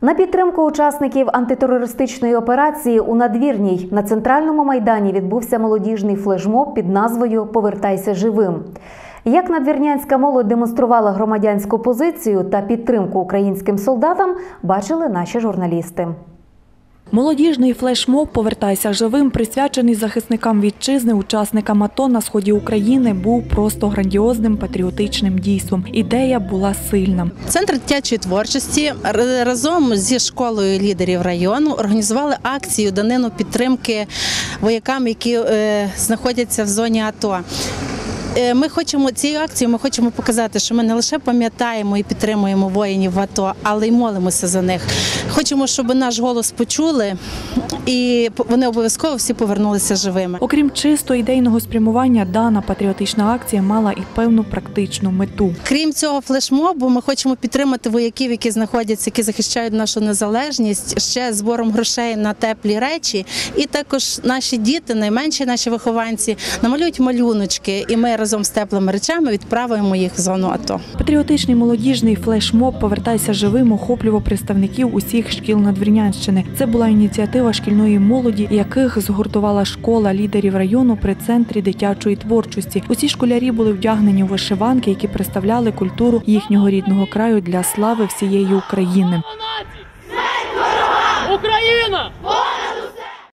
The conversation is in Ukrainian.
На підтримку учасників антитерористичної операції у Надвірній на Центральному майдані відбувся молодіжний флешмоб під назвою «Повертайся живим». Як надвірнянська молодь демонструвала громадянську позицію та підтримку українським солдатам, бачили наші журналісти. Молодіжний флешмоб «Повертайся живим», присвячений захисникам вітчизни, учасникам АТО на сході України, був просто грандіозним патріотичним дійством. Ідея була сильна. Центр дитячої творчості разом зі школою лідерів району організували акцію данину підтримки воякам, які знаходяться в зоні АТО. Цією акцією ми хочемо показати, що ми не лише пам'ятаємо і підтримуємо воїнів в АТО, але й молимося за них. Хочемо, щоб наш голос почули і вони обов'язково всі повернулися живими. Окрім чисто ідейного спрямування, дана патріотична акція мала і певну практичну мету. Крім цього флешмобу, ми хочемо підтримати вояків, які знаходяться, які захищають нашу незалежність, ще збором грошей на теплі речі. І також наші діти, найменші наші вихованці, намалюють малюночки, і ми разом з теплими речами відправимо їх в зону АТО. Патріотичний молодіжний флешмоб «Повертайся живим» охоплював представників усіх шкіл Надвірнянщини. Це була ініціатива шкільної молоді, яких згуртувала школа лідерів району при Центрі дитячої творчості. Усі школярі були вдягнені у вишиванки, які представляли культуру їхнього рідного краю для слави всієї України. Україна!